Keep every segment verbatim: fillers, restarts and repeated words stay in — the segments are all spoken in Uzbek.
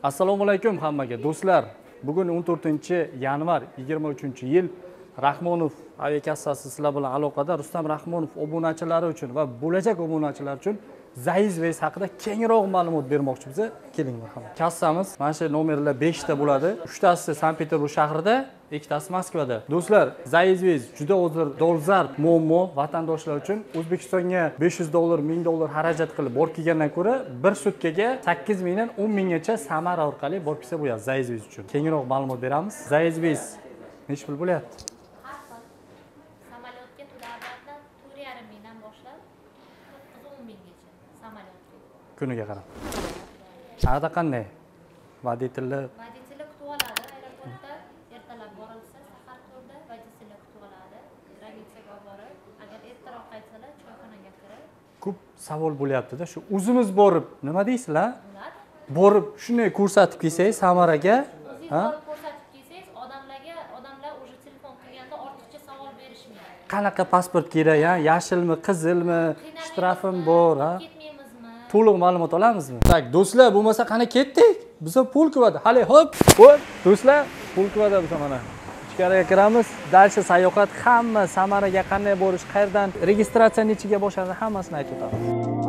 Assalomu alaykum hammaga do'stlar. Bugun o'n to'rtinchi yanvar yigirma uchinchi yil Rahmonov aviakassasi sizlar bilan aloqada. Rustam Rahmonov obunachilari uchun va bo'lajak obunachilar uchun Zayzways haqida kengroq ma'lumot bermoqchimiz. Keling marhamat. Kassamiz mana shu nomerlar besh ta bo'ladi. uch tasi Sankt-Peterburg shahrida, ikkitasi Moskvada. Do'stlar, Zayzways juda o'zir dolzarb muammo vatandoshlar uchun. O'zbekistonga besh yuz dollar, ming dollar xarajat qilib borib kelgandan ko'ra bir sutkaga sakkiz mingdan o'n minggacha Samara orqali borib kelsa bo'ladi Zayzways uchun. Kengroq ma'lumot beramiz. Zayzways necha pul bo'lyapti? Samolyotga to'lovlardan to'rt yarim mingdan boshlab to'qqiz o'n minggacha samolyotga. Kuniga qarab. Sa'ada qanday? Voditellar Voditellar kutib oladi aeroportda, ertalab borilsa safar turda voditellar kutib oladi. Granitsiyaga olib borib, agar ertaroq qaytsalar choyxonaga kirib. Ko'p savol bo'lyapti-da, shu o'zimiz borib, nima deysizlar? Bo'ladi. Borib shunday ko'rsatib kelsangiz Samaraga, ha? Borib ko'rsatib kelsangiz, odamlarga, odamlar o'sha telefon qilganda ortiqcha savol berishmaydi. Qanaqa pasport kerak, ha? Yashilmi, qizilmi, shtrafim bor, ha? Ketmaymizmi? To'liq ma'lumot olamizmi? Tak, do'stlar, bo'lmasa qani ketdik? Biz Pulkovada. Hali hop, hop, do'stlar, Pulkovada biz mana. Ichkariga kiramiz. Dalsha sayohat hamma Samaraga qanday borish, qayerdan registratsiya nechiga boshlanadi, hammasini aytib o'tamiz.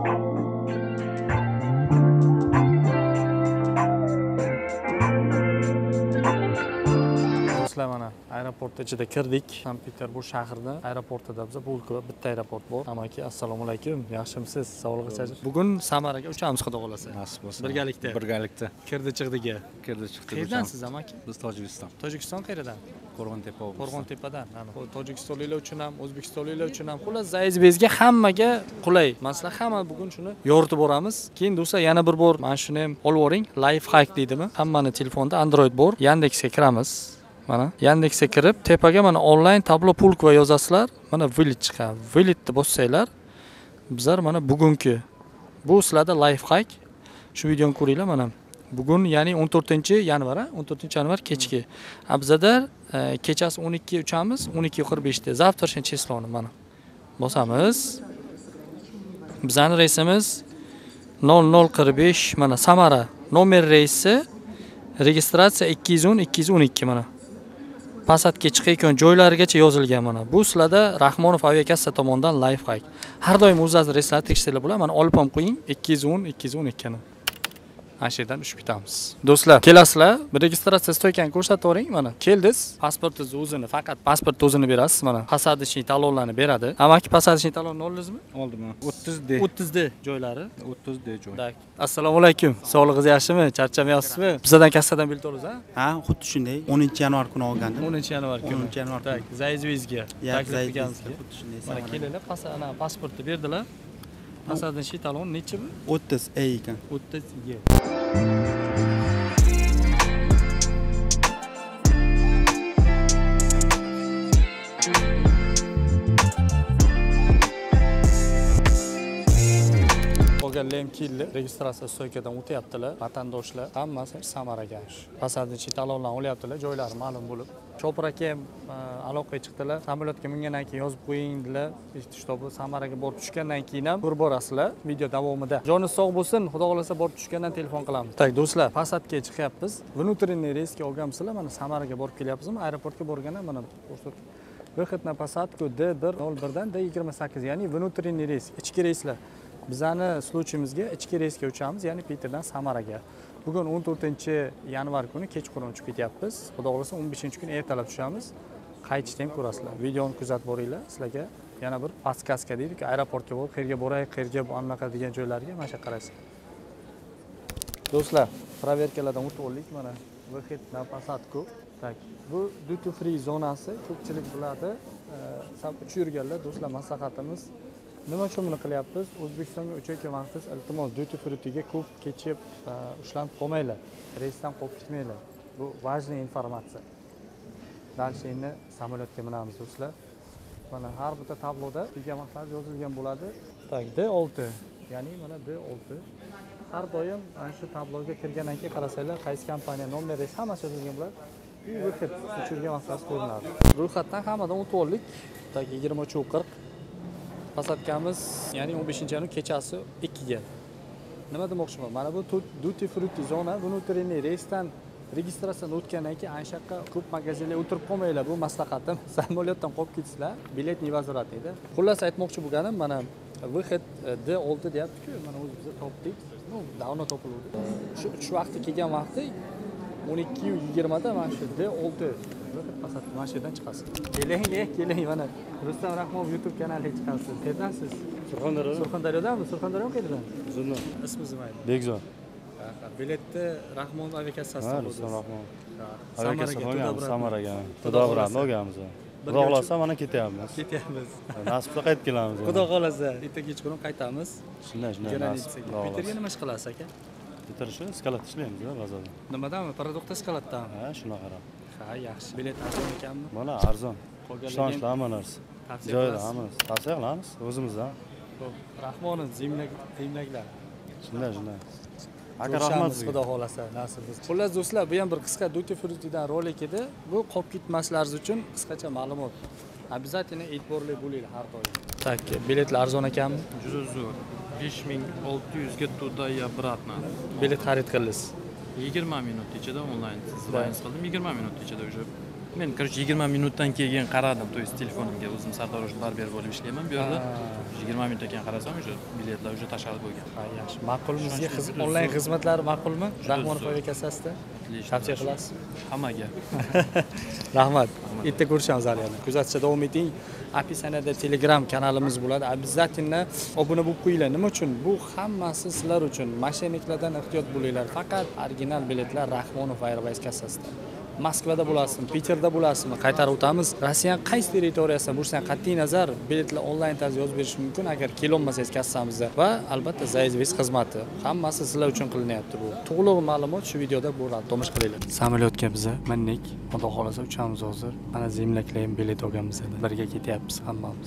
Do'stlar, mana aeroport ichida kirdik. Sankt-Peterburg shahrida aeroportida biz Pulkova bitta aeroport bor. Amaki, assalomu alaykum. Yaxshimisiz? Sog'lig'ingiz? Bugun Samaraga uchamiz, xudo xolasa. Nasib bo'lsa. Birgalikda. Birgalikda. Kirdi chiqdiga. Kirdi chiqdi. Qayerdansiz amaki? Biz Tojikiston. Tojikiston qayerdan? Qo'rg'ontepa. Qo'rg'ontepadan. Mana Tojikistonliklar uchun ham, O'zbekistonliklar uchun ham, xullas Zayzwaysga hammaga qulay. Masalan, hamma bugun shuni yoritib boramiz. Keyin do'stlar yana bir bor mana shuni ham olib oling. Life hack deydimi? Hammani telefonda Android bor. Yandexga kiramiz. Mana Yandexga kirib, tepaga mana onlayn tablo Pulkova yozasizlar. Mana Village chiqadi. Village'ni bossanglar, bizlar mana bugungi bu sizlarda life hack. Shu videoni ko'ringlar mana. Bugun ya'ni o'n to'rtinchi yanvar, o'n to'rtinchi yanvar kechki. A bizda e, kechasi o'n ikki uchamiz, o'n ikki qirq besh da. Завтрашний числони mana. Bosamiz. Bizning reysimiz nol nol qirq besh mana Samara. Nomer reysi registratsiya ikki yuz o'n ikki yuz o'n ikki mana. Pasatga chiqayotgan joylarigacha yozilgan mana. Bu sizlarda Rahmonov aviakassa tomonidan life hack. Har doim o'zingizning reyslarni tekshiringlar bo'ladi. Mana olib ham qo'ying ikki yuz o'n ikki yuz o'n ikki ni. Ashirdan tushib ketamiz. Do'stlar, kelasizlar, registratsiya stoykani ko'rsatib o'ring mana. Keldiz, pasportingizni o'zini, faqat pasport o'zini berasiz mana. Посадочный talonlarni beradi. Amaki посадочный talonni oldingizmi? Oldim. o'ttiz D. o'ttiz D joylari. o'ttiz D joy. Tak. Assalomu alaykum. Sog'lig'ingiz yaxshimi? Charchamayapsizmi? Bizdan kassadan bilet olasiz, ha? Ha, xuddi shunday. o'ninchi yanvar kuni olgandim. o'ninchi yanvar kuni. o'ninchi yanvar Tak, Zayzwaysga taklif qilgansiz. Xuddi shunday. Mana kelinglar, ana pasportni berdilar. Посадочный talon nechi bu? o'ttiz E ekan. o'ttiz E. Lemkilli registratsiya stoykadan o'tyaptilar. Vatandoshlar hammasi Samaraga. Посадочный talonlarni olyaptilar, joylari ma'lum bo'lib. Chopir aka ham aloqaga chiqdilar. Samolyotga mingandan keyin yozib qo'ying dedilar. Ishtobi Samaraga borib tushgandan keyin ham ko'rib borasizlar video davomida. Joningiz sog' bo'lsin, xudo xolasa borib tushgandan telefon qilamiz. Tak, do'stlar, Passatga chiqyapmiz. Внутренний reysga olganmisizlar, mana Samaraga borib kelyapmizmi? Aeroportga borganda mana ko'rsatib. Выход на посадку D bir nol bir dan D yigirma sakkiz, ya'ni внутренний reys, ichki reyslar. Bizani sluchimizga ichki reysga uchamiz, ya'ni Peterdan Samaraga. Bugun o'n to'rtinchi yanvar kuni kechqurun uchib ketyapmiz. Xudo xolasa o'n beshinchi kuni ertalab tushamiz. Qaytishda ham ko'rasizlar. Videoni kuzatib boringlar. Sizlarga yana bir podskaska deydi-ku, aeroportga borib, qayerga boray, qayerga bu anaqa degan joylarga mana shu qaraysiz. Do'stlar, proverkalardan o'tib oldik mana. Выход на посадку. Tak, bu duty free zonasi, ko'pchilik biladi. Sab uchib yurganlar, do'stlar, maslahatimiz nima uchun buni qilyapmiz? O'zbekistonga uchayotgan vaqtingiz iltimos duty free-ga ko'p kechib ushlanib qolmanglar. Reysdan qolib ketmanglar. Bu важная informatsiya. Dalsha endi samolyotga minamiz do'stlar. Mana har bitta tabloda degan vaqtlar yozilgan bo'ladi. Tak, D olti, ya'ni mana D olti. Har doim ana shu tabloga kirgandan keyin qarasanglar, qaysi kompaniya nomer reys hammasi yozilgan bo'ladi. Bu ro'yxat uchirgan vaqtlar ko'rinadi. Ro'yxatdan hammadan o'tib oldik. Tak, yigirma uch qirq. Pasatkamiz, ya'ni o'n beshinchi yanvar kechasi ikki ga. nima demoqchiman? Mana bu Duty Fruity zona, внутренний reysdan registratsiyadan o'tgandan keyin ana shu yoqqa ko'p magazinlar o'tirib qolmanglar. Bu maslahatim. Samolyotdan qolib ketsizlar, bilet не возвратный-da. Xullas aytmoqchi bo'lganim, mana выход D olti deyapti-ku, mana o'zi biz topdik. Ну, davno topildi. Shu uch vaqti kelgan vaqti o'n ikki yigirma da mana shu D olti Fasad mana shu yerdan chiqasiz. Keling, keling mana Rustam Rahmonov YouTube kanaliga chiqasiz. Qayerdansiz? Surxondaryo. Surxondaryodanmi? Surxondaryo qayerdan? Zunno. Ismingiz nima edi? Bekzor. Biletni Rahmonov aviakassasidan Ha, Rustam Rahmonov. Samaraga, Samaraga, Samaraga. Xudo xolasa olganmiz. Xudo xolasa mana ketyapmiz. Ketyapmiz. Nasibda qaytib kelamiz. Xudo xolasa, erta kechqurun qaytamiz. Shunday, shunday. Granitsaga. Peterga nima ish qilasiz aka? Bitirishni skalat ishlaymiz, bozorda. Nimadanmi? Paradoxda skalatdan. Ha, shunaqa. Ha, yaxshi. Bilet arzon ekanmi? Mana arzon. Ishonchli hamma narsa. Joyida hammasi. Tavsiya qilamiz o'zimizdan. Xo'p, Rahmonov zimlak, zimlaklar. Shunday, shunday. Aka Rahmat rahmat Xudo xolasa, nasib bo'lsin. Xullas do'stlar, bu ham bir qisqa Duty Fruity'dan rolik edi. Bu qolib ketmasliklaringiz uchun qisqacha ma'lumot. Обязательно e'tiborli bo'linglar har doim. Так, biletlar arzon ekanmi? Juda zo'r. besh ming olti yuz ga tуда и обратно. Bilet xarid qildingiz. yigirma minut ichida onlayn sizlarni qildim. yigirma minut ichida уже. Men, короче, yigirma minutdan keyin qaradim, то есть telefonimga o'zim sartarosh barber bo'lib ishlayman. Bu yerda yigirma minutdan keyin qarasam, уже biletlar уже tashqarida bo'lgan. Ha, yaxshi. Ma'qul bizga onlayn xizmatlari ma'qulmi? Rahmonov aviakassasidan tavsiya qilasiz? Hammaga. Rahmat. Erta ko'rishamiz hali yana. Kuzatishda davom eting. Описаниеda Telegram kanalimiz bo'ladi. Обязательно obuna bo'lib qo'yinglar. Nima uchun? Bu hammasi sizlar uchun. Mashinniklardan ehtiyot bo'linglar. Faqat original biletlar Rahmonov Airways kassasida. Moskvada bo'lasizmi, Peterda bo'lasizmi? Qaytarib o'tamiz. Rossiyaning qaysi territoriyasidan bo'lsangiz, qat'iy nazar biletlar onlayn tarzda yozib berish mumkin agar kelolmasangiz kassamizda va albatta zaizviz xizmati. Hammasi sizlar uchun qilinyapti bu. To'liq ma'lumot shu videoda bo'ladi. Tomosha qilinglar. Samolyotga biz mindik. Xudo xolasa uchamiz hozir. Mana zimlaklar ham bilet olganmiz edi. Birga ketyapmiz hammamiz.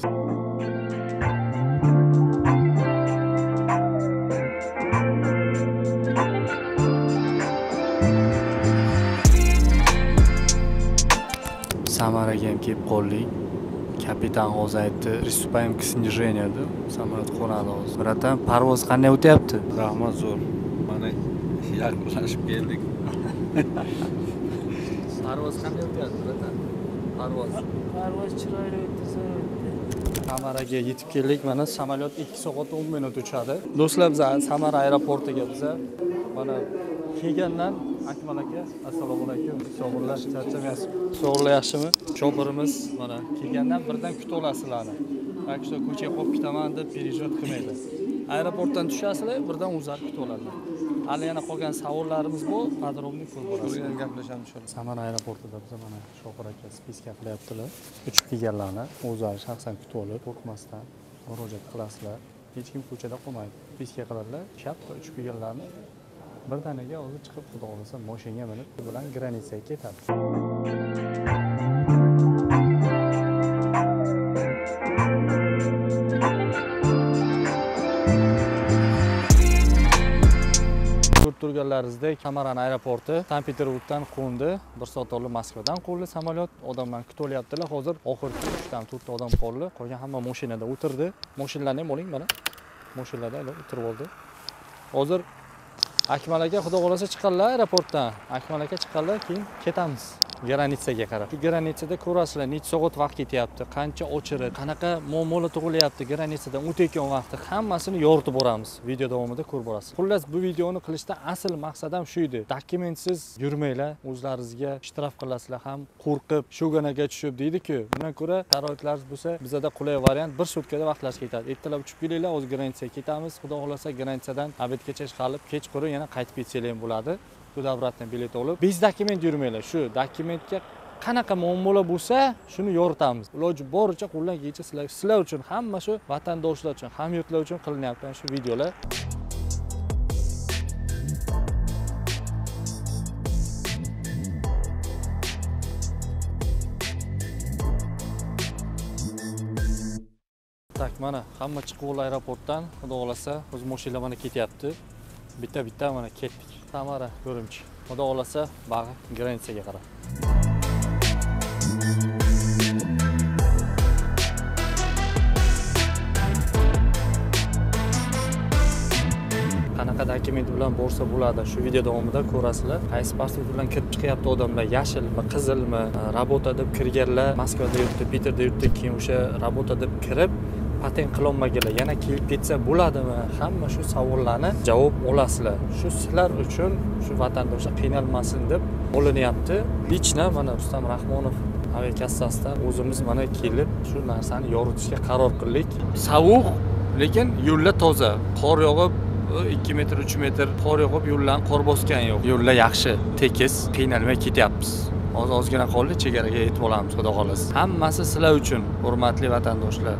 Samaraga ham kelib qoldik. Kapitan hozir aytdi, "Приступаем к снижению" deb. Samolyot qo'nadi hozir. Bratan, parvoz qanday o'tyapti? Rahmat zo'r. Mana yaqinlashib keldik. Parvoz qanday o'tyapti, bratan? Parvoz. Parvoz chiroyli o'tdi, zo'r o'tdi. Samaraga yetib keldik. Mana samolyot ikki soat o'n minut uchadi. Do'stlar, biz Samara aeroportiga biz mana kelgandan Akmal aka, assalomu alaykum. Sog'urlar, charchamaysiz. Sog'urlar yaxshimi? Chopirimiz mana kelgandan birdan kutib olasizlarni. Так что ko'chaga qolib ketaman deb переживать qilmaydi. Aeroportdan tushasizlar, birdan o'zlari kutib oladilar. Hali yana qolgan savollarimiz bor, подробный ko'rib borasiz. O'rganib gaplashamiz inshaalloh. Samara aeroportida biz mana Shofir aka spiska qilyaptilar. Uchib kelganlarni o'zlari shaxsan kutib olib, qo'rqmasdan murojaat qilasizlar. Hech kim ko'chada qolmaydi. Spiska qiladilar, chapqa uchib kelganlarni birdaniga hozir chiqib xudo xolasa mashinaga minib bilan granitsaga ketadi. Ko'rib turganlaringizdek, Samarani aeroporti Sankt-Peterburgdan qo'ndi, bir soat oldin Moskvadan qo'ndi samolyot. Odamlar kutib olyaptilar. Hozir oxirgi uchdan to'rtta odam qoldi. Qolgan hamma mashinada o'tirdi. Mashinalarni ham oling mana. Mashinalarda o'tirib oldi. Hozir Akmal aka xudo xolasa chiqadilar aeroportdan. Akmal aka chiqadilar, keyin ketamiz granitsaga qarab. Shu granitsada ko'rasizlar, necha soat vaqt ketyapti, qancha o'chirib, qanaqa muammolar tug'ilyapti granitsadan o'tayotgan vaqtda hammasini yoritib boramiz. Video davomida ko'rib borasiz. Xullas, bu videoni qilishda asl maqsadim shu edi. Dokumentsiz yurmanglar, o'zlaringizga shtraf qilasizlar ham qo'rqib, shuganaga tushib deydi-ku. Bundan ko'ra sharoitlaringiz bo'lsa, bizda qulay variant bir sutkada vaqtlash ketadi. Ertalab uchib kelinglar, o'z granitsaga ketamiz. Xudo xolasa granitsadan abedgacha qolib, kechqurun yana qaytib ketsanglar ham bo'ladi. Tуда обратно bilet olib, biz dokument yurmanglar. Shu dokumentga qanaqa muammolar bo'lsa, shuni yoritamiz. Iloji boricha qo'ldan kelgancha sizlar sizlar uchun, hamma shu vatandoshlar uchun, hamyurtlar uchun qilinyapti shu videolar. Tak, mana hamma chiqib oldi aeroportdan. Xudo xolasa, o'z mashinalar mana ketyapti. Bitta-bitta mana ketdik. Samara ko'rimchi. Xudo xolasa, bag'i granitsaga qarab. qanaqa dokument bilan borsa bo'ladi, shu video davomida ko'rasizlar. Qaysi pasport bilan kirib chiqyapti odamlar, yashilmi, qizilmi, rabota deb kirganlar, Moskvada yuribdi, Peterda yuribdi, keyin o'sha rabota deb kirib patent qilolmaganlar yana kelib ketsa bo'ladimi? Hamma shu savollarni javob olasizlar. Shu sizlar uchun shu vatandoshlar qiynalmasin deb olinyapti. Lichna mana Rustam Rahmonov aviakassasidan o'zimiz mana kelib shu narsani yoritishga qaror qildik. Sovuq, lekin yo'llar toza. Qor yog'ib ikki metr, uch metr qor yog'ib, yo'llarni qor bosgan yo'q. Yo'llar yaxshi, tekis, qiynalmay ketyapmiz. Oz-ozgina qoldi, chegaraga yetib olamiz, xudo xolasa. Hammasi sizlar uchun, hurmatli vatandoshlar.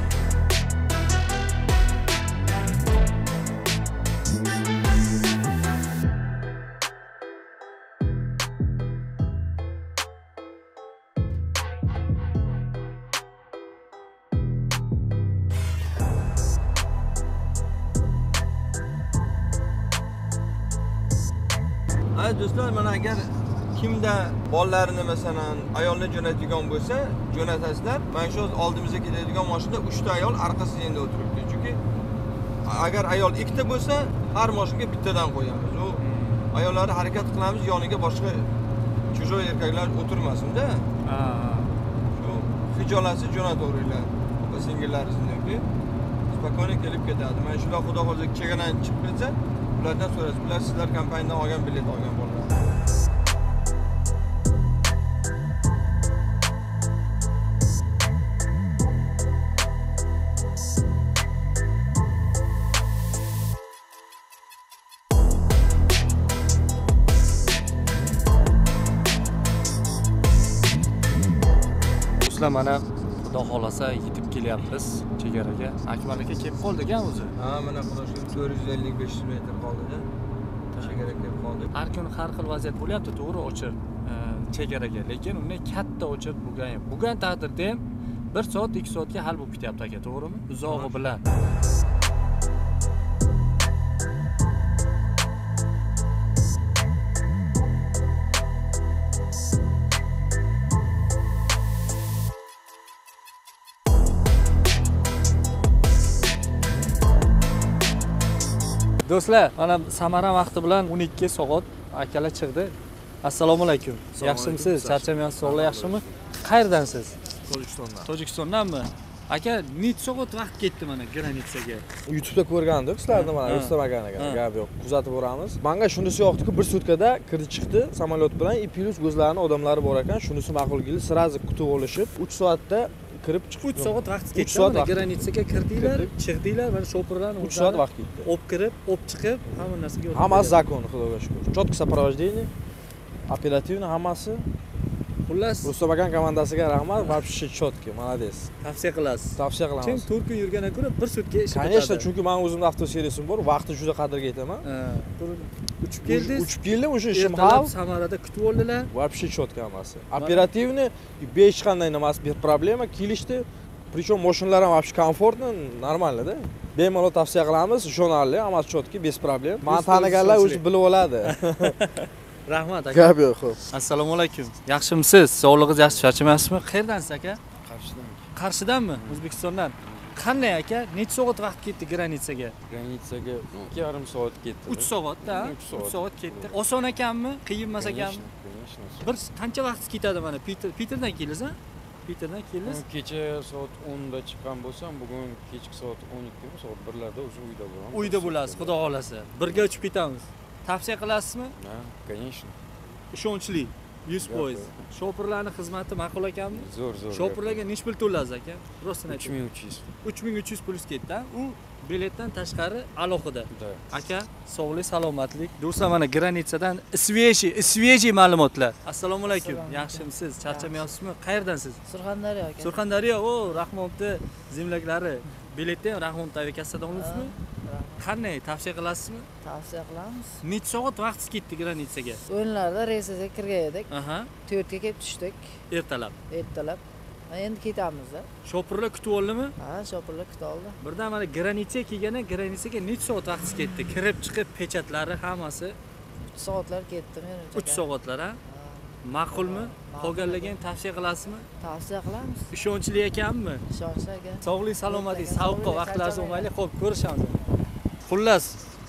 Aziz do'stlar, mana agar kimda bolalarini masalan ayolni jo'natadigan bo'lsa, jo'natasizlar. Mana shu oldimizga keladigan mashinada uchta ayol orqasida endi o'tiribdi. Chunki agar ayol ikkita bo'lsa, har mashinaga bittadan qo'yamiz. U ayollarni harakat qilamiz, yoniga boshqa chujoy erkaklar o'tirmasin-da. Ha. Shu xijolatsiz jo'nataveringlar. Opa singillaringizniki spokойно kelib ketadi. Mana shular xudo xolasa chegaradan chiqib ketsa, ulardan so'rasiz. Ular sizlar kompaniyadan olgan bilet olgan bo'ladi. Do'stlar, mana xudo xolasa yetib kelyapmiz chegaraga. Akmal aka kelib qoldi-ku o'zi. Ha, mana xudo shu to'rt yuz ellik besh yuz metr qoldi-da. Chegaraga kelib qoldi. Har kun har xil vaziyat bo'lyapti, to'g'ri, o'chir chegaraga, lekin undan katta o'chir bo'lgan yo'q. Bugun taqdirda ham bir soat, ikki soatga hal bo'lib ketyapti aka, to'g'rimi? Uzog'i bilan. Do'stlar, mana Samara vaqti bilan o'n ikki soat akalar chiqdi. Assalomu alaykum. Yaxshimisiz? Charchamayapsiz, sog'lik yaxshimi? Qayerdansiz? Tojikistondan. Tojikistondanmi? Aka, necha soat vaqt ketdi mana granitsaga? YouTube'da ko'rgandik sizlarni, mana Rustam akaniga, gap yo'q. Kuzatib boramiz. Menga shunisi yoqdiki, bir sutkada kirdi chiqdi samolyot bilan, и plus ko'zlarini odamlari bor ekan, shunisi ma'qul keldi. Sirazi kutib olishib, uch soatda kirib chiqib uch soat vaqt ketdi. Mana granitsaga kirdinglar, chiqdinglar, mana shopirlarni uch soat vaqt ketdi. Olib kirib, olib chiqib, hamma narsaga o'tib. Hammasi zakon, xudoga shukr. Четко сопровождение, оперативно hammasi. Xullas, Rustam akan komandasiga rahmat, вообще четко, молодец. Tavsiya qilasiz. Tavsiya qilamiz. Kim to'rt kun yurgandan ko'ra bir sutka ish bitadi. Конечно, chunki men o'zimda avtoservisim bor, vaqtni juda qadrga yetaman. Ha, uchib keldingiz. Uchib keldim, o'sha ishim hal. Samarada kutib oldilar. Вообще четко hammasi. Оперативно, hech qanday nimasi, bir problema kelishdi. Причем mashinalar ham вообще komfortno, normalda. Bemalol tavsiya qilamiz, ishonarli, hammasi четко, без проблем. Men taniganlar o'zi bilib oladi. Rahmat aka. Gap yo'q, xo'p. Assalomu alaykum. Yaxshimisiz? Sog'lig'ingiz yaxshi, charchamayapsizmi? Qayerdansiz aka? Qarshidan. Qarshidanmi? O'zbekistondan. Qanday aka? Necha soat vaqt ketdi granitsaga? Granitsaga ikki yarim soat ketdi. uch soat-da? uch soat ketdi. Oson ekanmi? Qiyin emas ekanmi? Bir qancha vaqt ketadi mana Peter Peterdan keldingiz-a? Peterdan keldingiz? Kecha soat o'nda chiqqan bo'lsam, bugun kechki soat o'n ikki soat birlarda o'sha uyda bo'laman. Uyda bo'lasiz, xudo xolasa. Birga uchib ketamiz. Tavsiya qilasizmi? Ha, конечно. Ishonchli, yuz foiz. Shopirlarning xizmati ma'qul ekanmi? Zo'r, zo'r. Shopirlarga necha pul to'laysiz aka? Rostini uch ming uch yuz. uch ming uch yuz plyus ketdi. U biletdan tashqari alohida. Aka, sog'lik, salomatlik. Do'stlar, mana granitsadan sveji, sveji ma'lumotlar. Assalomu alaykum. Yaxshimisiz? Charchamayapsizmi? Qayerdansiz? Surxondaryo aka. Surxondaryo, o, Rahmonovning zemlaklari. Biletni Rahmonov aviakassadan oldingizmi? Qanday tavsiya qilasizmi? Tavsiya qilamiz. Necha soat vaqt ketdi granitsaga? O'yinlarda reysiga kirgan edik. Aha. to'rtga kelib tushdik. Ertalab. Ertalab. Endi ketamiz-da. Shopirlar kutib oldimi? Ha, shopirlar kutib oldi. Birdan mana granitsaga kelganda, granitsaga necha soat vaqt ketdi? Kirib chiqib pechatlari hammasi uch soatlar ketdi menimcha. uch soatlar, ha? Ma'qulmi? Qolganlarga tavsiya qilasizmi? Tavsiya qilamiz. Ishonchli ekanmi? Ishonchli aka. Sog'lik, salomatlik, savoqqa vaqtlaringiz bo'lmaylik. Xo'p, ko'rishamiz. Xullas,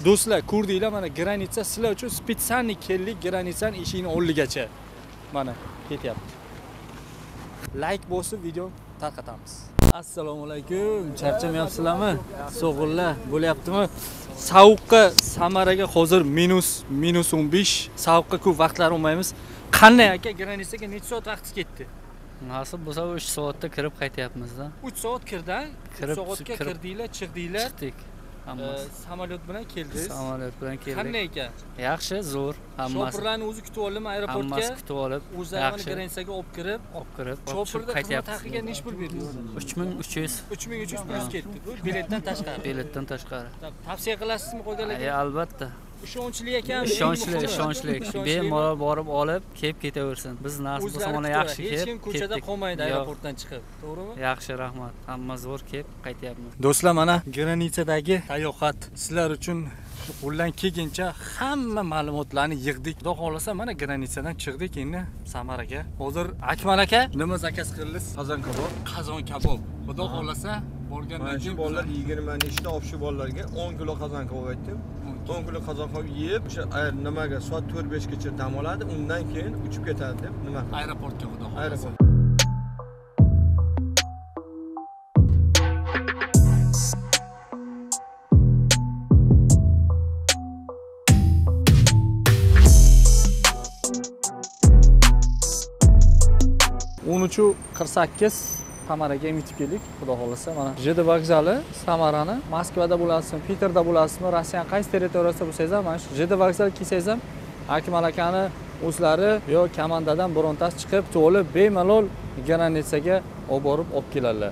Do'stlar, ko'rdinglar, mana granitsa sizlar uchun spetsalniy keldik, granitsani eshigini oldigacha. Mana ketyapti. Like bosib video tarqatamiz. Assalomu alaykum. Charchamayapsizlarmi? So'g'inlar bo'lyaptimi? Sovuqqa Samaraga hozir minus minus o'n besh. Sovuqqa ko'p vaqtlar olmaymiz. Qanday aka, granitsaga necha soat vaqt ketdi? Nasib bo'lsa uch soatda kirib qaytyapmiz-da. uch soat kirdan, Kirib- uch soatga kirib- kirdinglar, chiqdinglar. Chiqdik. Hammasi. Samolyot bilan keldingiz. Samolyot bilan keldik. Qanday ekan? Yaxshi, zo'r, hammasi. Shopirlarni o'zi kutib oldimi aeroportga? Hammasi kutib olib, O'zlari yaxshi. granitsaga olib kirib, olib kirib, Chopirda xizmat qaytyapmiz. haqiga necha pul berdingiz? uch ming uch yuz uch ming uch yuz plyus ketdi. Bu biletdan tashqari. biletdan tashqari. Tavsiya qilasizmi qolganlarga? Ay, albatta. Ishonchli ekan. Ishonchli, ishonchli. Bemalol borib olib, kelib ketaversin. Biz nasib bo'lsa mana yaxshi kelib. Hech kim ko'chada qolmaydi aeroportdan chiqib, to'g'rimi? Yaxshi, rahmat. Hamma zo'r kelib qaytyapmiz. Do'stlar, mana granitsadagi sayohat sizlar uchun qo'ldan kelgancha hamma ma'lumotlarni yig'dik. Xudo xolasa mana granitsadan chiqdik, endi Samaraga. Hozir Akmal aka nima zakaz qildingiz? Qozon kabob. Qozon kabob. Xudo xolasa borgandan Mana shu keyin bolalar yigirma nechta olib shu bolalarga o'n kilo qozon kabob aytdim. o'n kilo qozon kabob yeb, o'sha nimaga soat to'rt besh gacha dam oladi, undan keyin uchib ketadi deb nima? aeroportga xudo xolasa. Aeroport. o'n uch qirq sakkiz Samaraga yetib keldik. Xudo xolasa mana J D vokzali Samarani, Moskvada bo'lasizmi, Peterda bo'lasizmi, Rossiyaning qaysi territoriyasida bo'lsangiz ham mana shu J D vokzali kelsangiz ham Akmal akani o'zlari yo komandadan birontasi chiqib, to'lib bemalol granitsaga olib borib olib keladilar.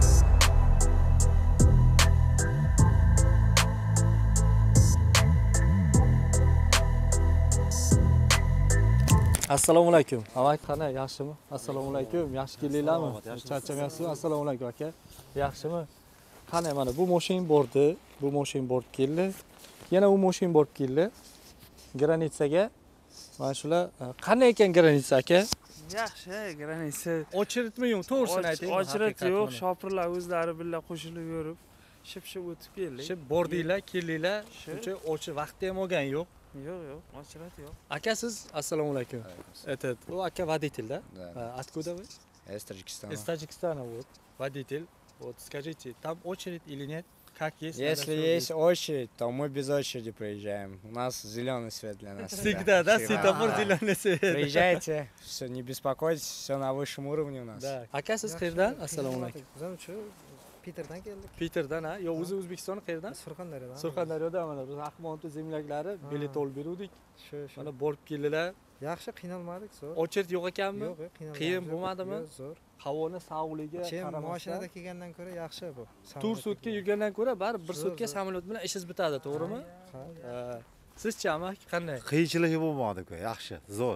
Assalomu alaykum. Avak qana, yaxshimi? Assalomu alaykum. Yaxshi keldinglarmi? Charchamayapsizmi? Assalomu alaykum aka. Yaxshimi? Qana, mana bu mashina bordi, bu mashina borib keldi. Yana u mashina borib keldi. Granitsaga. Mana shular qanday ekan granitsa aka? Yaxshi, granitsa. Ochiritmi yo'q? To'g'risini ayting. Ochirit yo'q, shopirlar o'zlari birga qo'shilib yurib, ship-ship o'tib keldik. Ship bordinglar, keldinglar. Shuncha ochi vaqti ham olgan yo'q. Yo'q, yo'q, ochirat yo'q. Aka siz assalomu alaykum. Это, у ака водитель, да? Да. Откуда вы? Из Таджикистана. Из Таджикистана, вот. Водитель. Вот скажите, там очередь или нет? Как есть? Если есть очередь, то мы без очереди проезжаем. У нас зеленый свет для нас. Всегда, да? Светофор зеленый свет. Приезжайте, все, не беспокойтесь, все на высшем уровне у нас. Да. Aka siz qayerdan? Assalomu alaykum. Bizlar shu Peterdan keldik. Peterdan, ha? Yo, o'zi O'zbekiston qayerdan? Surxondaryodan. Surxondaryodan mana biz Ahmedov zemlaklari bilet olib berdik. Shu, shu. Mana borib keldilar. Yaxshi qiynalmadik, zo'r. Очередь yo'q ekanmi? Yo'q, qiynalmadik. Qiyin bo'lmadimi? Yo'q, zo'r. Havoni sog'ligiga Chem qaramasdan mashinada kelgandan ko'ra yaxshi bu. to'rt sutka yurgandan ko'ra baribir bir sutka samolyot bilan ishingiz bitadi, to'g'rimi? Ha. Sizchi amak qanday? Qiyinchiligi bo'lmadi-ku, yaxshi, zo'r.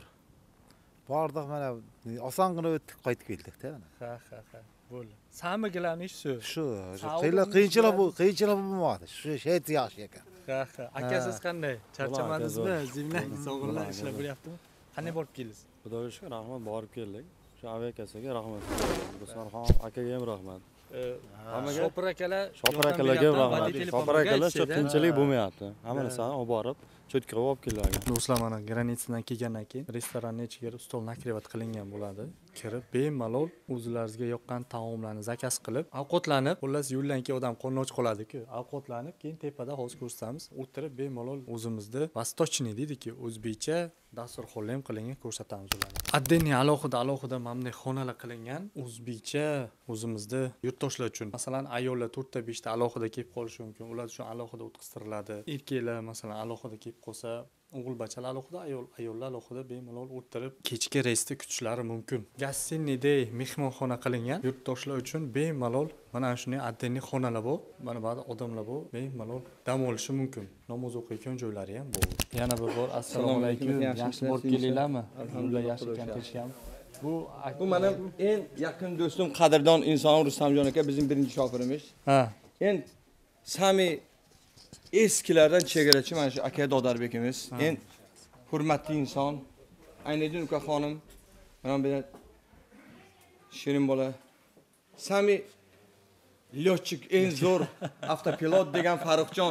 Bordik mana osongina o'tib qaytib keldik-da mana. Ha, ha, ha. Bo'ldi. Samigilarni shu. Shu, qiyinchilik bu, qiyinchilik bo'lmadi. Shu hech yaxshi ekan. Ha, ha. Aka siz qanday? Charchamadingizmi? Zimlang, sog'inlar ishlar bo'lyaptimi? Qanday borib keldingiz? Xudoga shukr, rahmat, borib keldik. Shu aviakasiga rahmat. Ruslanxon akaga ham rahmat. Hammaga Shopir akalar, Shopir akalarga rahmat. Shopir akalar shu qiyinchilik bo'lmayapti. Hamma narsani olib borib, cho'tkaga olib keladi. Do'stlar, mana granitsadan kelgandan keyin restoranning ichiga stol nakrivat qilingan bo'ladi. Kirib bemalol o'zlaringizga yoqqan taomlarni zakaz qilib, ovqatlanib, xullas yo'ldan keyin odam qorni och qoladi-ku. Ovqatlanib, keyin tepada hozir ko'rsatamiz. O'tirib bemalol o'zimizni vostochniy deydi-ku, o'zbekcha dasturxonlar ham qilingan ko'rsatamiz ularni. Отдельный alohida alohida mamne xonalar qilingan, o'zbekcha o'zimizda yurtdoshlar uchun. Masalan, ayollar to'rt ta besh ta alohida kelib qolishi mumkin. Ular uchun alohida o'tkaztiriladi. Erkaklar masalan alohida kelib qolsa, o'g'il-bachalar alohida, ayol ayollar alohida bemalol o'tirib kechki reysda kutishlari mumkin. Gostinniydek mehmonxona qilingan yurtdoshlar uchun bemalol mana shunday отдельный xonalar bor. Mana ba'zi odamlar bor, bemalol dam olishi mumkin. Namoz o'qiyotgan joylari ham bor. Yana bir bor assalomu alaykum. Yaxshi borib kelinglarmi? Alhamdulillah, yaxshi ekan kelishgan. Bu bu mana eng yaqin do'stim, qadrdon inson Rustamjon aka, bizning birinchi shofirimiz. Ha. En sami eskilardan chegarachi mana shu aka Dodarbekimiz. En hurmatli inson. Aynidin uka xonim, mana bu shirin bola. Sami Lyochik eng zo'r avtopilot degan Farruxjon.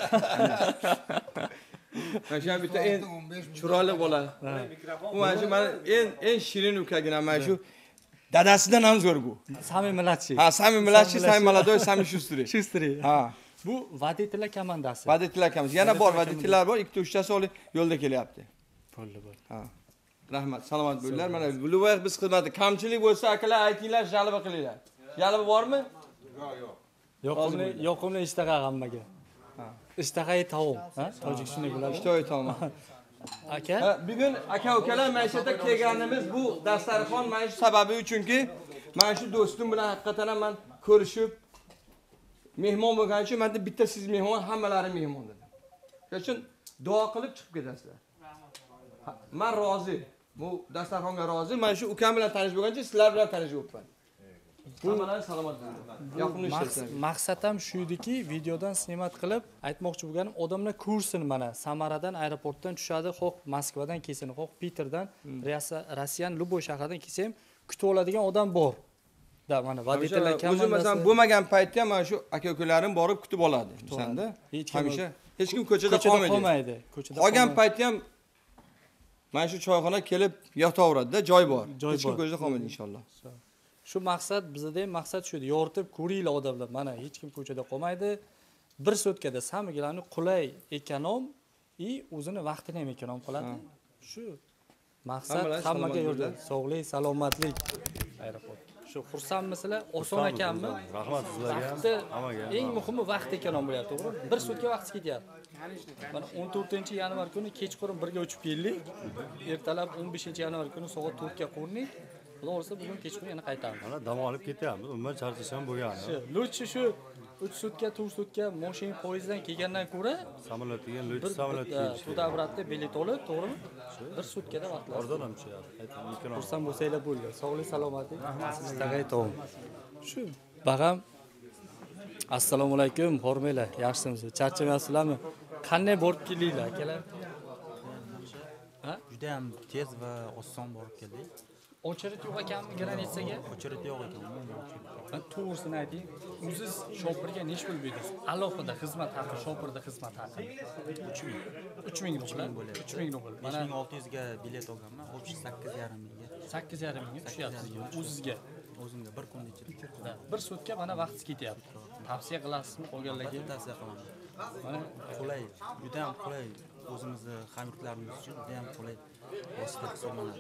Mana shu bitta eng chiroyli bola. U mana shu mana eng eng shirin ukagina mana shu dadasidan ham zo'r bu. Sami Mladshi. Ha, Sami Mladshi, Sami Maladoy, Sami Shustri. Shustri. Ha. Bu voditellar komandasi. Voditellar komandasi. Yana bor voditellar bor, ikkita uchtasi oli yo'lda kelyapti. Bo'ldi, bo'ldi. Ha. Rahmat, salomat bo'linglar. Mana Blueway biz xizmati kamchilik bo'lsa, akalar aytinglar, jalba qilinglar. Jalba bormi? Yo'q, yo'q. Yoqimli, yoqimli ishtaha hammaga. Ha. Ishtaha taom, ha? Tojikistonda bo'ladi. Ishtaha taom. Aka? Bugun aka ukalar mana shu yerda kelganimiz bu dasturxon mana shu sababi uchunki, mana shu do'stim bilan haqiqatan ham men ko'rishib mehmon bo'lgan uchun menda bitta siz mehmon, hammalari mehmon dedim. Shuning uchun duo qilib chiqib ketasizlar. Men rozi. Bu dasturxonga rozi. Men shu ukam bilan tanish bo'lgancha sizlar bilan tanishib o'tman. Hammalari salomat bo'ling. Yoqimli ishlar. Maqsad ham shu ediki, videodan snemat qilib aytmoqchi bo'lganim, odamlar ko'rsin mana Samaradan aeroportdan tushadi, xo'p Moskvadan kelsin, xo'p Peterdan, Rossiyaning Luboy shahridan kelsa ham kutib oladigan odam bor. Da mana voditellar komandasi. O'zim masalan bo'lmagan paytda ham mana shu aka-ukalarim borib kutib oladi. O'shanda hamisha hech kim ko'chada qolmaydi. Ko'chada qolgan paytda ham mana shu choyxona kelib yotaveradi-da, joy bor. Hech kim ko'chada qolmaydi inshaalloh. Shu maqsad, bizda ham maqsad shu edi. Yoritib ko'ringlar odamlar. Mana hech kim ko'chada qolmaydi. Bir sutkada samigilarni qulay ekonom и o'zini vaqtini ham ekonom qiladi. Shu maqsad hammaga yo'lda. Sog'lik, salomatlik. Aeroport. Shu xursandmisizlar? Oson ekanmi? Rahmat sizlarga ham. Eng muhimi vaqt ekonom bo'lyapti, to'g'rimi? Bir sutka vaqt ketyapti. Mana o'n to'rtinchi yanvar kuni kechqurun birga uchib keldik. Ertalab o'n beshinchi yanvar kuni soat to'rtga qo'ndik. Xudo ursa bugun kechqurun yana qaytamiz. Mana dam olib ketyapmiz. Umuman charchasham bo'lgan. Shu, lutchi shu uch sutka, to'rt sutka mashina poyezddan kelgandan ko'ra samolyotga, lutchi samolyotga. Sudabratda bilet olib, to'g'rimi? Bir sutkada vaqt lazım. Arzon ham tushyapti. Xursand bo'lsanglar bo'ldi. Sog'lik, salomatlik. Sizlarga Shu bag'am assalomu alaykum, hormanglar. Yaxshimisiz? Charchamayapsizlarmi? Qanday borib keldinglar, akalar? Ha? Juda ham tez va oson borib keldik. Ochirit yo'q ekanmi granitsaga? Ochirit yo'q ekan. Ben to'g'risini ayting, o'ziz shopirga necha pul berasiz? Alohida xizmat haqi, shopirda xizmat haqi uch ming. uch ming rubl bo'ladi. uch ming rubl. besh ming olti yuz ga bilet olganman. O'sha sakkiz yarim mingga. sakkiz yarim mingga tushyapsiz o'zizga. O'zimga bir kun ichida. Bir sutka mana vaqt ketyapti. Tavsiya qilasizmi qolganlarga? Tavsiya qilaman. Mana qulay, juda ham qulay. O'zimizni hamyurtlarimiz uchun juda ham qulay vosita hisoblanadi.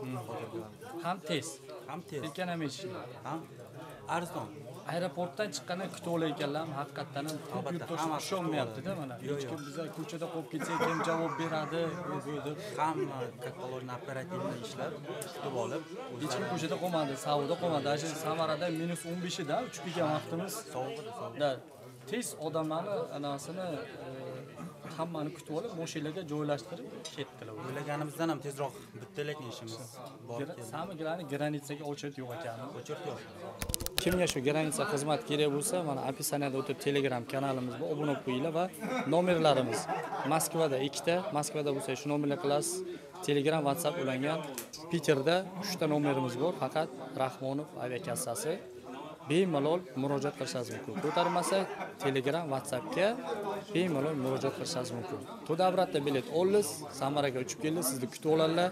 Ham tez, ham tez. Ekonomik, ham arzon. Aeroportdan chiqqandan kutib olayotganlar haqiqatdan ham ko'p yurtdoshlar ishonmayapti-da mana. Hech kim bizlar ko'chada qolib ketsak kim javob beradi deb. Hamma katalogni operativni ishlar kutib olib, hech kim ko'chada qolmadi, savdo qolmadi. Shu Samarada minus o'n besh da uchib kelgan vaqtimiz. Sovuqda. Tez odamlarni anasini hammani kutib olib, mashinalarga joylashtirib ketdilar. O'ylaganimizdan ham tezroq bittalagan ishimiz bor ekan. Samigilarni granitsaga ochirit yo'q ekan. Ochirit yo'q. Kimga shu granitsa xizmat kerak bo'lsa, mana opisaniyada o'tib Telegram kanalimiz bor, obuna bo'lib qo'yinglar va nomerlarimiz. Moskvada ikkita, Moskvada bo'lsa shu nomerni qilasiz. Telegram, WhatsApp ulangan. Peterda uchta nomerimiz bor, faqat Rahmonov aviakassasi. Bemalol murojaat qilishingiz mumkin. Ko'tarmasa Telegram, WhatsAppga bemalol murojaat qilishingiz mumkin. To'dabratda bilet olsiz, Samaraga uchib keldi, sizni kutib oladilar.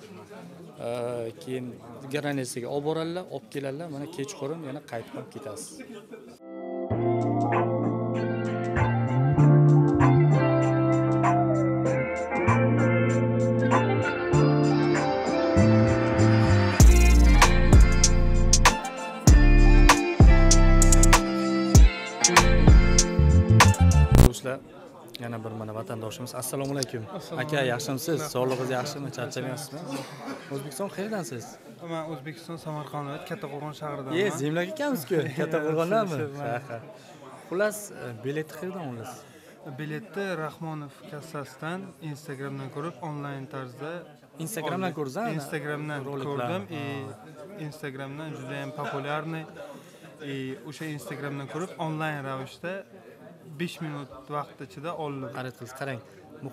Keyin granitsaga olib boradilar, olib keladilar, mana kechqurun yana qaytib olib ketasiz. Yana bir mana vatandoshimiz. Assalomu alaykum. Aka, yaxshimisiz? Sog'lig'ingiz yaxshimi? Charchamayapsizmi? O'zbekiston qayerdansiz? Men O'zbekiston Samarqand viloyati Kattaqo'rg'on shahridanman. Ye, zemlak ekansiz-ku. Kattaqo'rg'ondanmi? Ha. Xullas, biletni qayerdan olasiz? Biletni Rahmonov kassasidan Instagramdan ko'rib, onlayn tarzda Instagramdan ko'rdingizmi? Instagramdan ko'rdim. Instagramdan juda ham populyarniy. O'sha Instagramdan ko'rib, onlayn ravishda besh minut vaqt ichida oldim. Qarang, qarang. Muhim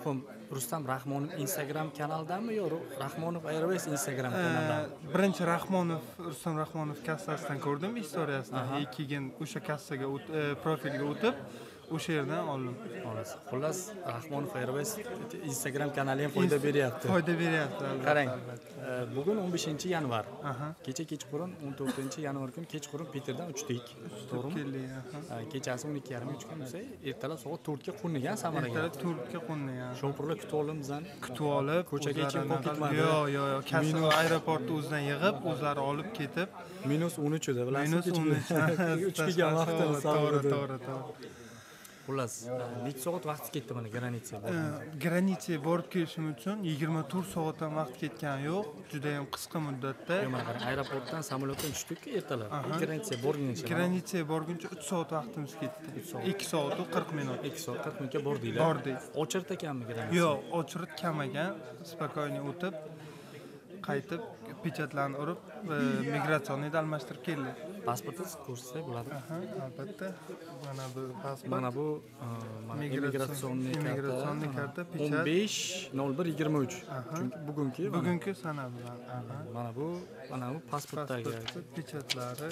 Rustam Rahmonov Instagram kanalidami yo Rahmonov Airways Instagram kanalidami? Birinchi Rahmonov Rustam Rahmonov kassasidan ko'rdim istoriyasidan. Keyin o'sha kassaga profilga o'tib o'sha yerdan oldim. Xullas Rahmonov Airways Instagram kanali ham foyda beryapti. Foyda beryapti. Qarang, bugun o'n beshinchi yanvar. Kecha kechqurun o'n to'rtinchi yanvar kuni kechqurun Peterdan uchdik. To'g'rimi? Kechasi o'n ikki yarim uch kun bo'lsa, ertalab soat to'rtga qo'ngan Samaraga. Ertalab to'rtga qo'ngan. Sho'pirlar kutib oldim bizani. Kutib olib, ko'chaga hech kim qo'yib ketmadi. Yo'q, yo'q, yo'q. Kassa aeroportda o'zidan yig'ib, o'zlari olib ketib, minus o'n uch edi, bilasizmi? minus o'n uch. uch kelgan vaqtda to'g'ri, to'g'ri, to'g'ri. Xullas, necha soat vaqt ketdi mana granitsaga? Granitsaga borib kelishim uchun yigirma to'rt soatdan vaqt ketgani yo'q, juda ham qisqa muddatda. Mana aeroportdan samolyotdan tushdik-ku ertalab. Granitsaga borguncha. Granitsaga borguncha uch soat vaqtimiz ketdi. ikki soat qirq minut. ikki soat qirq minutga bordinglar. Bordik. Ochirt ekanmi granitsa? Yo'q, ochirt kam ekan. Spokойно o'tib, qaytib pechatlarni urib, migratsiyonni almashtirib keldik. Pasportingiz ko'rsatsak bo'ladi? Aha, albatta. Mana bu pasport. Mana bu immigratsionni karta, pechat o'n besh nol bir yigirma uch. Chunki bugungi bugungi sana bilan. Mana bu, mana bu pasportdagi pechatlari.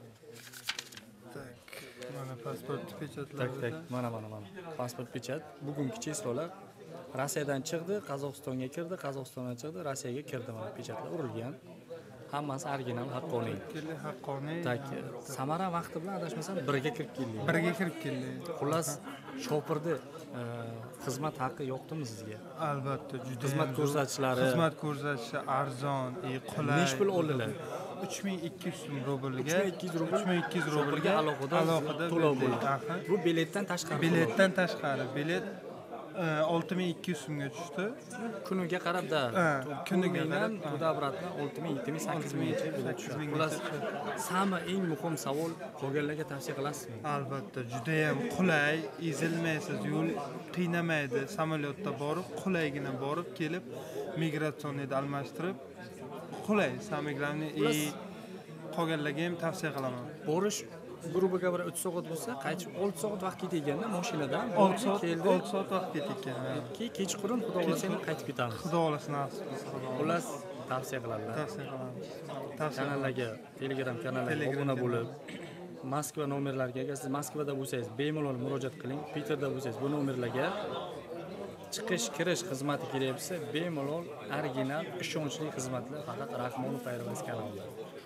Tak, mana pasport pechatlari. Tak, tak, mana mana mana. Pasport pechat, bugungi cheslolar Rossiyadan chiqdi, Qozog'istonga kirdi, Qozog'istondan chiqdi, Rossiyaga kirdi mana pechatlar urilgan. Hammasi original, haqqoniy. Haqqoniy. Tak, Samara vaqti bilan adashmasam birga kirib keldik. Birga kirib keldik. Xullas, shopirni xizmat haqqi yoqdimi sizga? Albatta, juda xizmat ko'rsatishlari. Xizmat ko'rsatishi arzon, qulay. Necha pul oldilar? uch ming ikki yuz so'm rublga. uch ming ikki yuz rubl. uch ming ikki yuz rublga alohida alohida to'lov bo'ladi. Bu biletdan tashqari. Biletdan tashqari. Bilet olti ming ikki yuz so'mga tushdi. Kuniga qarab-da. Kuniga qarab Mudabratni olti ming, yetti ming, sakkiz minggacha bilet tushadi. Xullas, samma eng muhim savol qolganlarga tavsiya qilasizmi? Albatta, juda ham qulay, ezilmaysiz, yo'l qiynamaydi. Samolyotda borib, qulaygina borib kelib, migratsiyonni almashtirib, qulay, samigramni qolganlarga ham tavsiya qilaman. Borish gruba говоря uch soat bo'lsa, qaytib olti soat vaqt ketganda mashinadan olti soat keldi. olti soat vaqt ketgan. Keyin kechqurun xudo xolasa ham qaytib ketamiz. Xudo xolasa nasib qilsa. Xullas, tavsiya qilaman. Tavsiya qilaman. Kanallarga, Telegram kanallarga obuna bo'lib, Moskva nomerlariga, agar siz Moskvada bo'lsangiz, bemalol murojaat qiling. Peterda bo'lsangiz, bu nomerlarga chiqish, kirish xizmati kerak bo'lsa, bemalol original, ishonchli xizmatlar faqat Rahmonov Airways kanalida.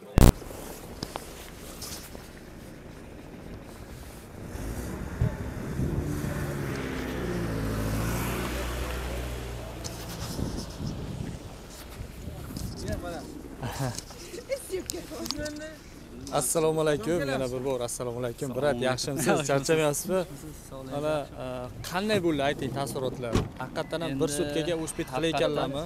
Assalomu alaykum, yana bir bor assalomu alaykum. Brat, yaxshimisiz? Charchamayapsizmi? Mana qanday bo'ldi ayting taassurotlar? Haqiqatan ham bir sutkaga o'shbet qilayotganlarmi?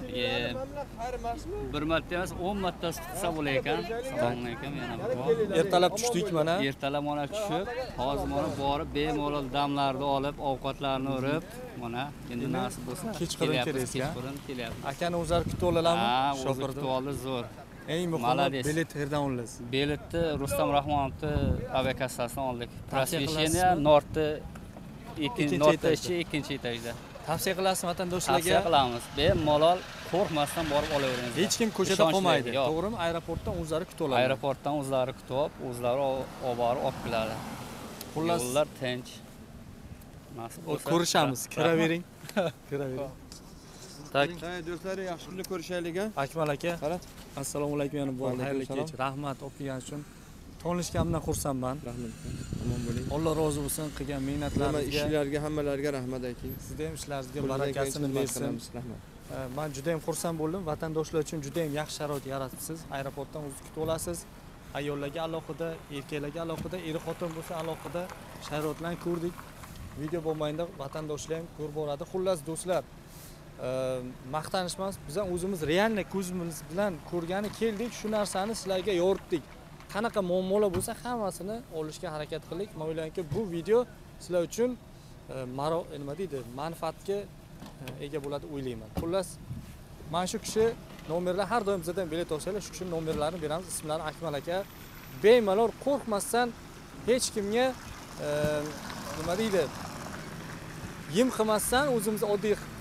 Bir marta emas, o'n marta qilsa bo'lar ekan. Assalomu alaykum, yana bir bor. Ertalab tushdik mana. Ertalab mana tushib, hozir mana borib, bemalol damlarni olib, ovqatlarni urib, mana endi nasib bo'lsa kechqurun kelasiz. Kechqurun kelyapmiz. Akani o'zlari kutib olalarmi? Ha, o'zi kutib oldi, zo'r. Eng muhimi bilet qayerdan olasiz? Biletni Rustam Rahmonovning aviakassasidan oldik. Prosvesheniya Nortda ikkinchi Nortda ikkinchi etajda. Tavsiya qilasizmi vatandoshlarga? Tavsiya qilamiz. Bemalol qo'rqmasdan borib olavering. Hech kim ko'chada qolmaydi, to'g'rimi? Aeroportdan o'zlari kutib oladi. Aeroportdan o'zlari kutib, o'zlari olib borib olib keladi. Xullas, yo'llar tinch. Nasib bo'lsa ko'rishamiz. Kiravering. Kiravering. Tak. Do'stlar, yaxshi kunni ko'rishaylik. Akmal aka. Assalomu alaykum yana bu xayrli kech. Rahmat o'qigan uchun tanishganimdan xursandman. Rahmat. Omon bo'ling. Alloh rozi bo'lsin qilgan mehnatlaringizga. Ishlarga hammalariga rahmat ayting. Sizga ham ishlaringizga barakasini bersin. Rahmat. Men juda ham xursand bo'ldim. Vatandoshlar uchun juda ham yaxshi sharoit yaratibsiz. Aeroportdan o'zingiz kutib olasiz. Ayollarga alohida, erkaklarga alohida, er-xotin bo'lsa alohida sharoitlarni ko'rdik. Video bo'lmaydi, vatandoshlar ham ko'rib boradi. Xullas do'stlar, maqtanish emas, biz ham o'zimiz realniy ko'zimiz bilan ko'rgani keldik, shu narsani sizlarga yoritdik. Qanaqa muammolar bo'lsa hammasini olishga harakat qildik. Men o'ylaymanki, bu video sizlar uchun nima deydi, manfaatga ega bo'ladi o'ylayman. Xullas, mana shu kishi nomerlar har doim bizdan bilet olsalar, shu kishi nomerlarini beramiz, ismlari Akmal aka. Bemalol qo'rqmasdan hech kimga nima deydi, yem qilmasdan o'zimiz oddiy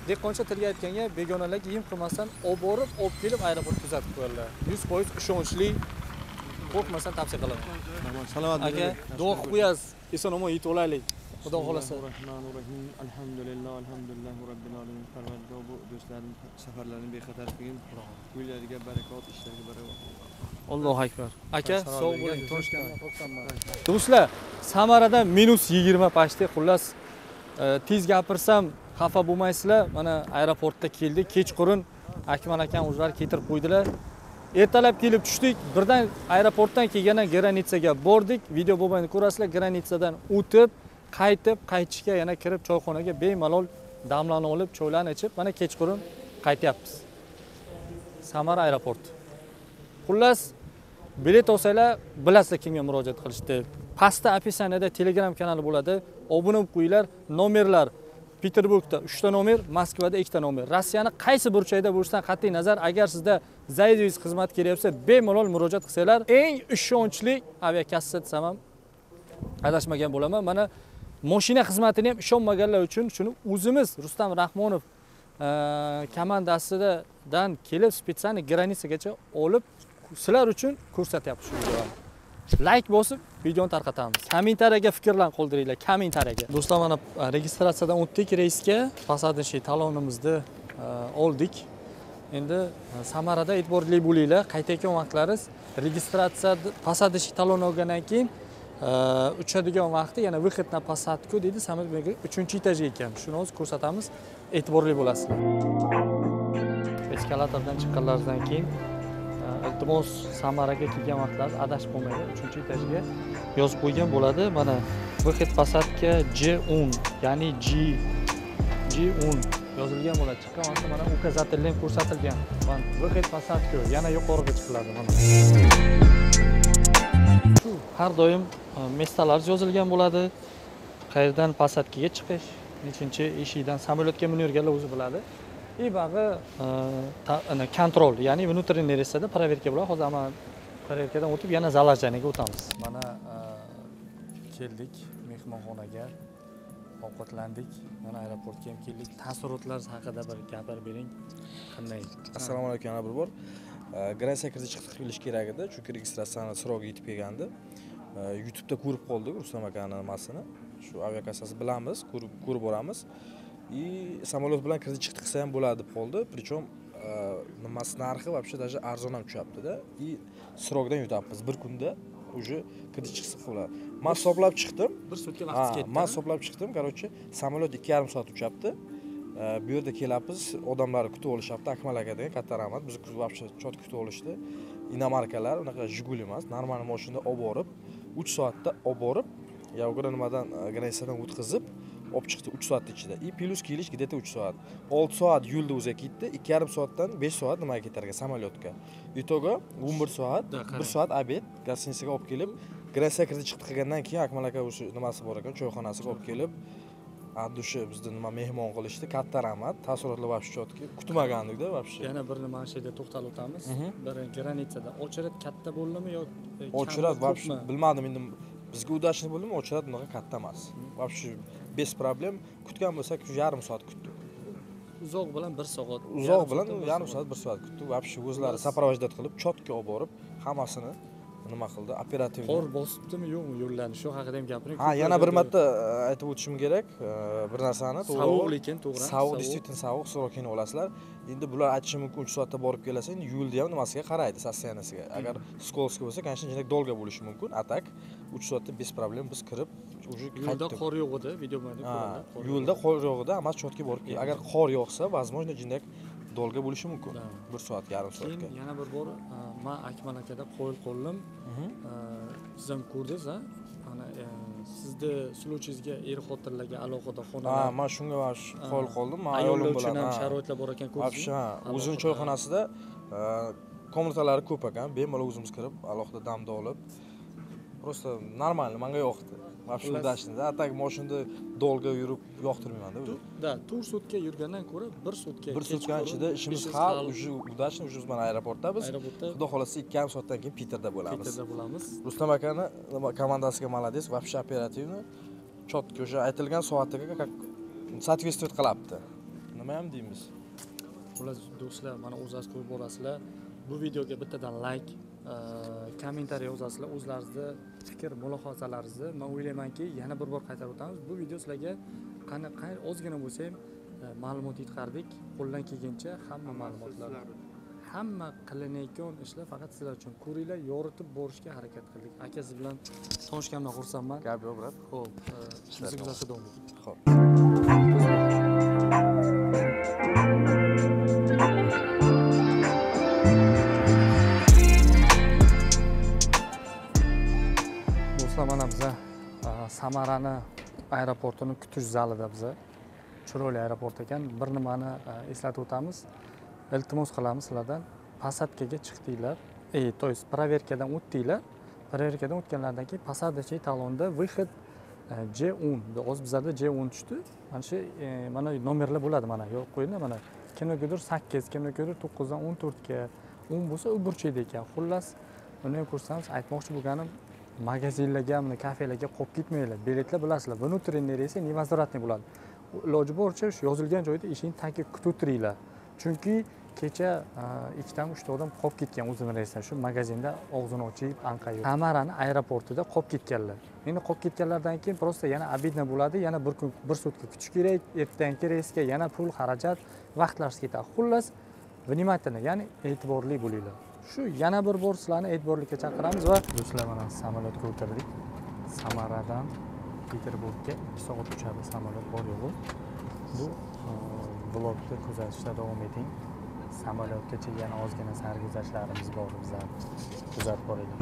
dehqoncha tilga aytganga begonalarga yem qilmasdan olib borib, olib kelib aeroport kuzatib qo'yadilar. yuz foiz ishonchli, qo'rqmasdan tavsiya qilaman. Salomat aka, duo qilib qo'yasiz. Eson-omon yetib olaylik. Xudo xolasa. Bismillahirrohmanirrohim. Alhamdulillah, alhamdulillahi robbil alamin. Parvardigor bu do'stlarim safarlarini bexatar qilgin. Uylariga barakot, ishlariga barakot. Allohu akbar. Aka, sog' bo'ling. Tanishganimdan xursandman. Do'stlar, Samarada minus yigirma pashti, xullas tez gapirsam xafa bo'lmaysizlar. Mana aeroportda keldik. Kechqurun Akmal akam o'zlari keltirib qo'ydilar. Ertalab kelib tushdik. Birdan aeroportdan kelgandan granitsaga bordik. Video bo'lmaydi ko'rasizlar. Granitsadan o'tib, qaytib, qaytishga yana kirib choyxonaga bemalol damlarni olib, choylarni ichib, mana kechqurun qaytyapmiz. Samara aeroport. Xullas, bilet olsanglar, bilasizlar kimga murojaat qilishdi. Pastda opisaniyada Telegram kanali bo'ladi. Obuna bo'lib qo'yinglar. Nomerlar Peterburgda uchta nomer, Moskvada ikkita nomer. Rossiyani qaysi burchagida bo'lishidan qat'iy nazar, agar sizda zayezingiz xizmat kelyapsa, bemalol murojaat qilsanglar, eng ishonchli aviakassat desam ham adashmagan bo'laman. Mana mashina xizmatini ham ishonmaganlar uchun shuni o'zimiz Rustam Rahmonov komandasidan kelib spetsiyal granitsagacha olib sizlar uchun ko'rsatyapmiz shu videoni. Like bosib videoni tarqatamiz. Kommentariyaga fikrlarni qoldiringlar, kommentariyaga. Do'stlar, mana registratsiyadan o'tdik reysga, pasadenskiy talonimizni oldik. Endi Samarada e'tiborli bo'linglar, qaytayotgan vaqtlaringiz registratsiya pasadenskiy talon olgandan keyin uchadigan vaqti yana выход на посадку deydi. Samarada uchinchi etajga ekan. Shuni o'zi ko'rsatamiz, e'tiborli bo'lasizlar. Eskalatordan chiqqanlaringizdan keyin iltimos Samaraga kelgan vaqtlarda adashib qolmaydi. uchinchi etajga yozib qo'ygan bo'ladi. Mana выход посадка J o'n, ya'ni G G o'n yozilgan bo'ladi. Chiqqan vaqtda mana ukazatellar ko'rsatilgan. Mana выход посадка yana yuqoriga chiqiladi mana. Har doim mestalar yozilgan bo'ladi. Qayerdan посадкаga chiqish, nechinchi eshikdan samolyotga minib o'zi biladi. И bag'i kontrol, ya'ni внутренний reysda проверка bo'ladi. Hozir ham проверкаdan o'tib yana zalarjaniga o'tamiz. Mana keldik mehmonxonaga, ovqatlandik. Mana aeroportga ham keldik. Taassurotlar haqida bir gapirib bering. Qanday? Assalomu alaykum yana bir bor. Granitsaga kirib chiqib qilish kerak edi, chunki registratsiyani srogi yetib kelgandi. YouTube'da ko'rib qoldik Rustam akaning nimasini. Shu aviakassasi bilamiz, ko'rib ko'rib boramiz. И samolyot bilan kirib chiqib qilsa ham bo'ladi deb qoldi. Причем nimasi narxi вообще даже arzon ham tushyapti-da. И srogdan yutyapmiz. Bir kunda уже kirib chiqsa qiladi. Men hisoblab chiqdim. Bir sutka vaqt ketdi. Men hisoblab chiqdim. Короче, samolyot ikki yarim soat uchyapti. Bu yerda kelamiz, odamlarni kutib olishyapti. Akmal aka degan katta rahmat. Bizni вообще chot kutib olishdi. Inomarkalar, unaqa Jiguli emas, normal mashinada olib borib, uch soatda olib borib, yog'ira nimadan granitsadan o'tkazib, olib chiqdi uch soat ichida. И plus kelish где-то uch soat. olti soat yo'lda o'zi ketdi, ikki yarim soatdan besh soat nimaga ketarga samolyotga. Itogi o'n bir soat, bir soat obed gostinitsaga olib kelib, granitsaga kirib chiqib qilgandan keyin Akmal aka o'sha nimasi bor ekan, choyxonasiga olib kelib, addushi bizni nima mehmon qilishdi. Katta rahmat. Taassurotlar вообще chotki, kutmagandik-da вообще. Yana bir nima shayda to'xtalib o'tamiz. Bir granitsada ochirat katta bo'ldimi yo ochirat вообще bilmadim endi. Bizga udashli bo'ldimi, ochirat unaqa katta emas. Вообще без проблем. Kutgan bo'lsak, yarim soat kutdik. Uzoq bilan bir soat. Uzoq bilan yarim soat, bir soat kutdik. Вообще o'zlari saprovojdат qilib, chotga olib borib, hammasini nima qildi? Operativ. Qor bosibdimi, yo'qmi yo'llarni? Shu haqida ham gapiring. Ha, yana bir marta aytib o'tishim kerak bir narsani. Sovuq lekin to'g'ri. Sovuq, действительно sovuq, so'roq keyin olasizlar. Endi bular aytishi mumkin uch soatda borib kelasiz, endi yo'lda ham nimasiga qaraydi, soстояниесiga. Agar skolskiy bo'lsa, конечно, jindak dolga bo'lishi mumkin. Atak uch soatda без проблем biz kirib, уже yo'lda qor yo'q edi, video bilan ko'rdim. Yo'lda qor yo'q edi, ammo chotga borib keldi. Agar qor yo'qsa, возможно, jindak dolga bo'lishi mumkin. bir soat, yarim soatga. Keyin yana bir bor men Akmal akada qo'yil qo'ldim. Siz ham ko'rdingiz, ha? Mana sizni sluchingizga er xotinlarga alohida xonalar. Ha, men shunga qo'yil qoldim. Men ayolim bilan ham sharoitlar bor ekan ko'rdingiz. Вообще, o'zini choyxonasida komnatalari ko'p ekan. Bemalol o'zimiz kirib, alohida damda olib, просто нормально, menga yoqdi. Вообще udashdi. Atak mashinada dolga yurib yoqtirmayman-da o'zi. Da, to'rt sutka yurgandan ko'ra bir sutka. bir sutka ichida ishimiz hal, уже udashni, уже biz mana aeroportdamiz. Xudo xolasa ikki yarim soatdan keyin Peterda bo'lamiz. Peterda bo'lamiz. Rustam akani komandasiga молодец, вообще оперативно, chotki o'sha aytilgan soatiga соответствует qilibdi. nima ham deymiz. Xullas do'stlar, mana o'zingiz ko'rib borasizlar. Bu videoga bittadan like, kommentariy yozasizlar, o'zlaringizni fikr, mulohazalaringizni. Men o'ylaymanki, yana bir bor qaytarib o'tamiz. Bu video sizlarga qanaqa ozgina bo'lsa ham ma'lumot yetkazdik. Qo'ldan kelgancha hamma ma'lumotlar, hamma qilinayotgan ishlar faqat sizlar uchun. Ko'ringlar, yoritib borishga harakat qildik. Aka, siz bilan tanishganimdan xursandman. Gap yo'q, brat. Xo'p, bizga kuzatib davom eting. Xo'p. Do'stlar, mana biza Samarani aeroportini kutish zalida biza. Chiroyli aeroport ekan. Bir nimani eslatib o'tamiz. Iltimos qilamiz sizlardan. Посадкаga chiqdinglar. E, то есть проверкаdan o'tdinglar. Проверкаdan o'tganlardan keyin посадочный talonda выход J o'n. O'z bizlarda J o'n tushdi. Mana shu mana nomerlar bo'ladi mana. Yo'q qo'yinglar mana. Kimnikidir sakkiz, kimnikidir to'qqiz dan o'n to'rt ga, o'n bo'lsa u burchakda ekan. Xullas, uni ham ko'rsamiz. Aytmoqchi bo'lganim, magazinlarga, kafelarga qolib ketmanglar. Biletlar bilasizlar. Внутренний reysi невозвратный bo'ladi. Iloji boricha shu yozilgan joyda eshikni tagiga kutib turinglar. Chunki kecha ikkidan uchta odam qolib ketgan o'zini reysdan. Shu magazinda og'zini ochib anqayib. Samarani aeroportida qolib ketganlar. Endi qolib ketganlardan keyin prosta yana обидно bo'ladi. Yana bir kun, bir sutka kutish kerak. Ertangi reysga yana pul, xarajat, vaqtlaringiz ketadi. Xullas, vнимательно, ya'ni e'tiborli bo'linglar. Shu yana bir bor sizlarni e'tiborlikka chaqiramiz va do'stlar, mana samolyotga o'tirdik. Samaradan Peterburgga ikki soat uchadi samolyot bor yo'g'i. Bu vlogni kuzatishda davom eting. Samolyotgacha yana ozgina sarguzashtlarimiz bor bizlar. Kuzatib boringlar.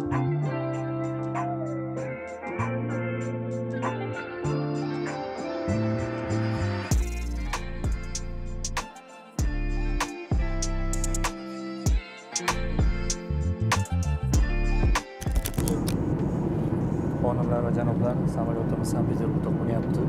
Xonimlar va janoblar, samolyotimiz Sankt-Peterburgda qo'nyapti.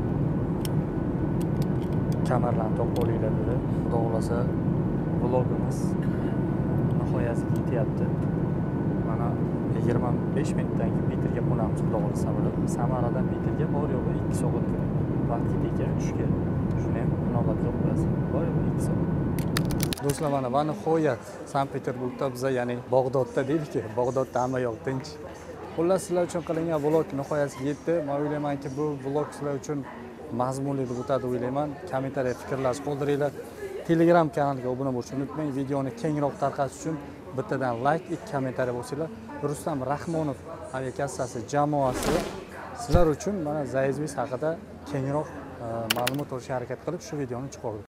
Kamarlarni to'q bo'linglar dedi. Xudo xolasa vlogimiz nihoyasiga yetyapti. Mana yigirma besh minutdan keyin Peterga qo'namiz, xudo xolasa samolyot. Samaradan Peterga bor yo'g'i ikki soat vaqt ketgan tushga. Shuni ham inobatga qo'yasiz. Bor yo'g'i ikki soat. Do'stlar, mana va nihoyat Sankt-Peterburgda biz, ya'ni Bag'dodda deylik-ku, Bag'dodda hamma yoq tinch. Xullas, sizlar uchun qilingan vlog nihoyasiga yetdi. Men o'ylaymanki, bu vlog sizlar uchun mazmunli deb o'tadi o'ylayman. Kommentariy fikrlaringizni qoldiringlar. Telegram kanaliga obuna bo'lishni unutmang. Videoni kengroq tarqatish uchun bittadan like, ikki kommentariy bo'lsanglar. Rustam Rahmonov aviakassasi jamoasi sizlar uchun mana Zaizbis haqida kengroq ma'lumot olishga harakat qilib shu videoni chiqardi.